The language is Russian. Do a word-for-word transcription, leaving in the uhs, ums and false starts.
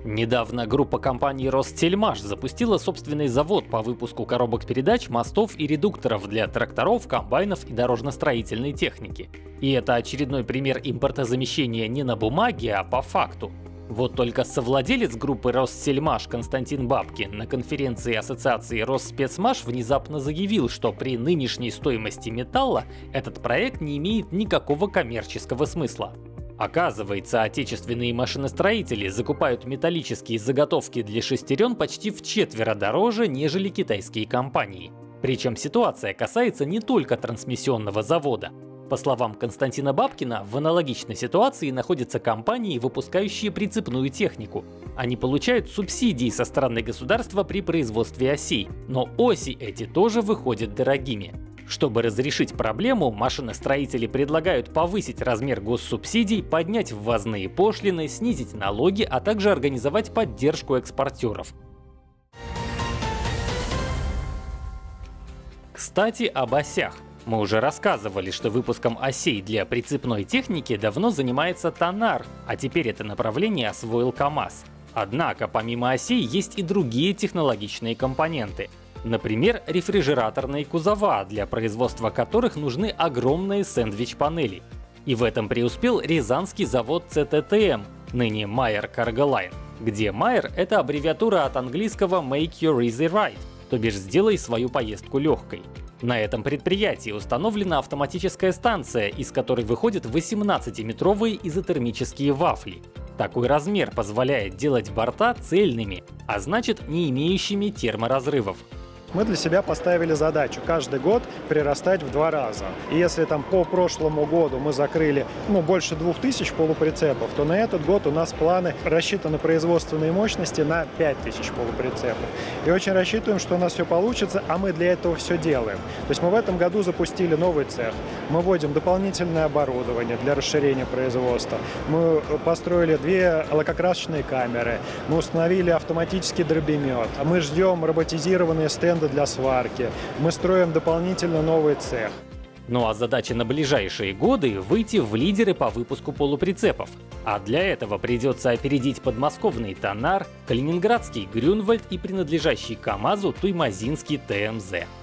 Недавно группа компаний Ростельмаш запустила собственный завод по выпуску коробок передач, мостов и редукторов для тракторов, комбайнов и дорожно-строительной техники. И это очередной пример импортозамещения не на бумаге, а по факту. Вот только совладелец группы Ростельмаш Константин Бабкин на конференции ассоциации Росспецмаш внезапно заявил, что при нынешней стоимости металла этот проект не имеет никакого коммерческого смысла. Оказывается, отечественные машиностроители закупают металлические заготовки для шестерен почти вчетверо дороже, нежели китайские компании. Причем ситуация касается не только трансмиссионного завода. По словам Константина Бабкина, в аналогичной ситуации находятся компании, выпускающие прицепную технику. Они получают субсидии со стороны государства при производстве осей, но оси эти тоже выходят дорогими. Чтобы разрешить проблему, машиностроители предлагают повысить размер госсубсидий, поднять ввозные пошлины, снизить налоги, а также организовать поддержку экспортеров. Кстати, об осях. Мы уже рассказывали, что выпуском осей для прицепной техники давно занимается Тонар, а теперь это направление освоил КАМАЗ. Однако, помимо осей, есть и другие технологичные компоненты. Например, рефрижераторные кузова, для производства которых нужны огромные сэндвич-панели. И в этом преуспел рязанский завод цэ тэ тэ эм, ныне Meyer Cargo Line, где Meyer — это аббревиатура от английского Make Your Easy Ride, то бишь «сделай свою поездку легкой». На этом предприятии установлена автоматическая станция, из которой выходят восемнадцатиметровые изотермические вафли. Такой размер позволяет делать борта цельными, а значит, не имеющими терморазрывов. Мы для себя поставили задачу каждый год прирастать в два раза. И если там по прошлому году мы закрыли ну, больше двух тысяч полуприцепов, то на этот год у нас планы рассчитаны производственные мощности на пять тысяч полуприцепов. И очень рассчитываем, что у нас все получится, а мы для этого все делаем. То есть мы в этом году запустили новый цех, мы вводим дополнительное оборудование для расширения производства, мы построили две лакокрасочные камеры, мы установили автоматический дробемет, мы ждем роботизированные стенды для сварки. Мы строим дополнительно новый цех. Ну а задача на ближайшие годы — выйти в лидеры по выпуску полуприцепов. А для этого придется опередить подмосковный Тонар, калининградский Грюнвальд и принадлежащий КАМАЗу туймазинский тэ эм зэ.